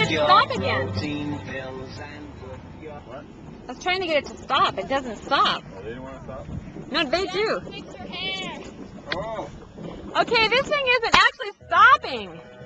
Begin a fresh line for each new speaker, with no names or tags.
won't stop again.
What?
I was trying to get it to stop. It doesn't stop.
Oh, they didn't want to stop?
No, they do.
Fix her hair.
Oh.
Okay, this thing isn't actually stopping.